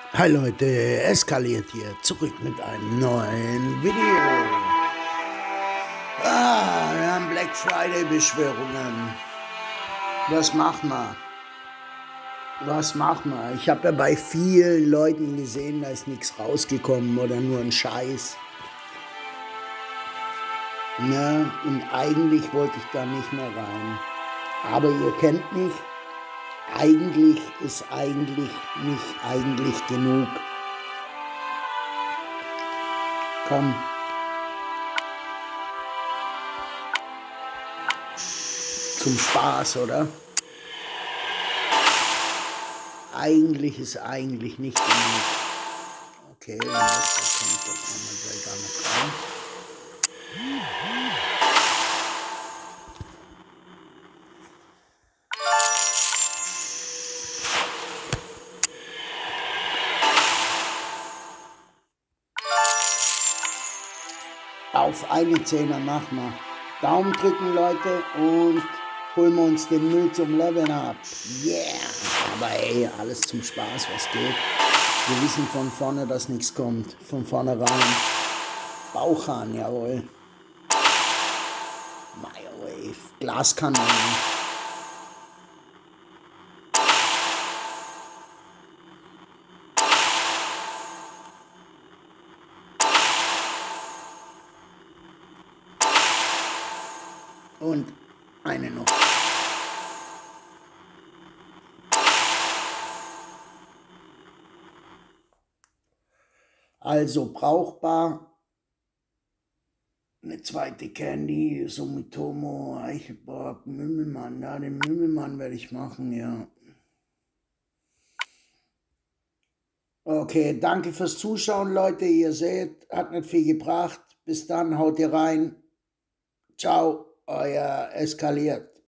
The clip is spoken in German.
Hi Leute, eskaliert hier zurück mit einem neuen Video. Wir haben Black Friday Beschwörungen. Was machen wir? Was machen wir? Ich habe ja bei vielen Leuten gesehen, da ist nichts rausgekommen oder nur ein Scheiß. Ne? Und eigentlich wollte ich da nicht mehr rein. Aber ihr kennt mich. Eigentlich ist eigentlich nicht eigentlich genug. Komm. Zum Spaß, oder? Eigentlich ist eigentlich nicht genug. Okay, wenn das kommt, dann kommen wir gleich gar nicht rein. Auf eine Zehner machen wir. Daumen drücken, Leute, und holen wir uns den Müll zum Leveln ab. Yeah! Aber ey, alles zum Spaß, was geht. Wir wissen von vorne, dass nichts kommt. Von vornherein. Bauchhahn, jawohl. Microwave. Glaskanone. Und eine noch. Also brauchbar. Eine zweite Candy, Sumitomo, Eichelbock, Mümmelmann. Ja, den Mümmelmann werde ich machen, ja. Okay, danke fürs Zuschauen, Leute. Ihr seht, hat nicht viel gebracht. Bis dann, haut ihr rein. Ciao, euer Eskaliert.